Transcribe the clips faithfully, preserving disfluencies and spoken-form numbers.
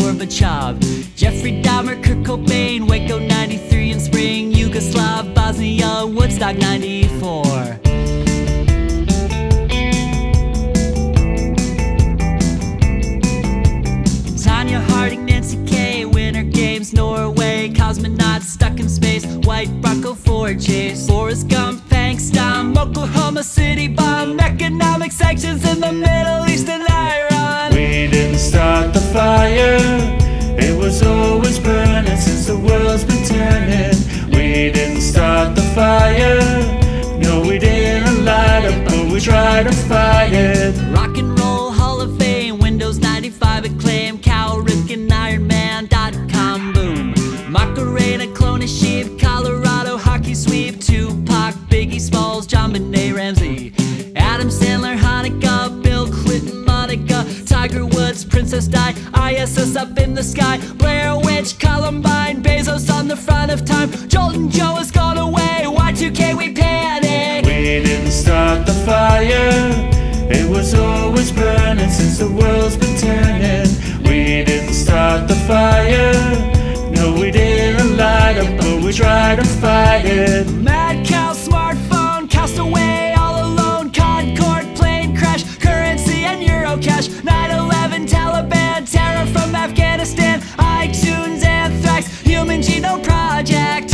Gorbachev, Jeffrey Dahmer, Kurt Cobain, Waco ninety-three in spring, Yugoslav, Bosnia, Woodstock ninety-four. Tanya Harding, Nancy K, Winter Games, Norway, cosmonauts stuck in space, white Bronco Ford chase, Forrest Gump, Pankstown, Oklahoma City bomb, economic sanctions in the Middle East and Iran. We didn't start the fire, it was always burning since the world's been turning. We didn't start the fire, no we didn't light it, but we tried to fight it. Rock and Roll Hall of Fame, Windows ninety-five acclaim, Cal Ripken, Iron Man dot com boom, Macarena, Clone a Sheep, Colorado hockey sweep, Tupac, Biggie Smalls, John Benet Ramsey, Adam Sandler, Hanukkah, Bill Clinton, Monica, Tiger Woods, Princess Di, I S S up in the sky, Blair Witch, Columbine, Bezos on the front of time, Jolton Joe has gone away, Y two K we panic. We didn't start the fire, it was always burning since the world's been turning. We didn't start the fire, no we didn't light it, but we tried to fight it. Mad cow, smartphone, castaway, all alone, Concorde, plane crash, currency and Eurocash, nine eleven, Taliban, terror from Afghanistan, iTunes, anthrax, Human Genome Project,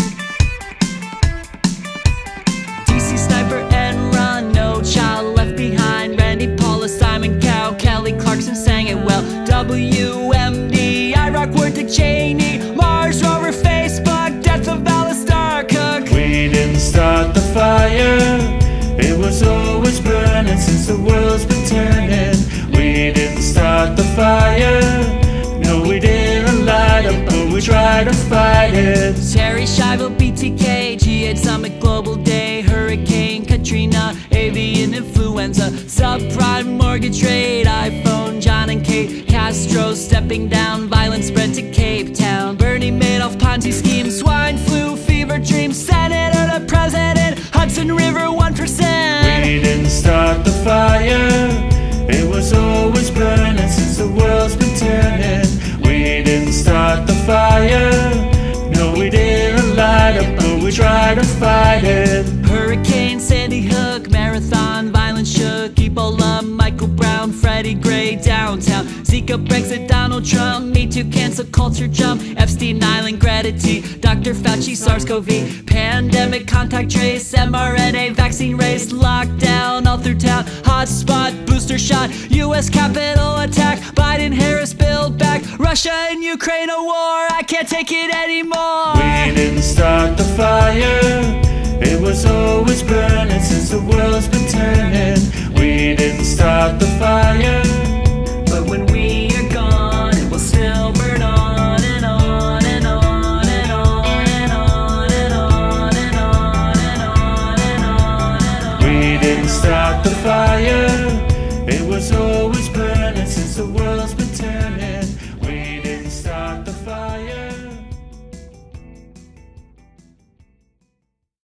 D C Sniper and Run, No Child Left Behind, Randy Paula, Simon Cowell, Kelly Clarkson sang it well, W M D, Iraq War, Dick Cheney, Mars rover, Facebook, death of Alistair Cook. We didn't start the fire, it was always burning since the world's been turning. We didn't start the fire, no we didn't light it, but we tried to fight it. Terry Schiavo, B T K, G eight Summit, Global Day, Hurricane Katrina, avian influenza, subprime mortgage rate, iPhone, John and Kate, Castro stepping down, violence spread to Cape Town, Bernie Madoff, Ponzi scheme, swine flu, fever dreams, senator to president, Hudson River one percent. We didn't start the fire, it was always burning since the world's been turning. We didn't start the fire, no we didn't light it, but we tried to fight it. Hurricane Sandy Hook, marathon, violence shook, Ebola, Michael Brown, Freddie Gray, downtown, Zika, Brexit, Donald Trump, Me Too, cancel culture jump, Epstein Island, Greta T, Doctor Fauci, SARS CoV, pandemic, contact trace, M R N A, vaccine race, lockdown all through town, hotspot, booster shot, U S Capitol attack, Biden, Harris, build back, Russia and Ukraine a war, I can't take it anymore. We didn't start the fire, it was always burning since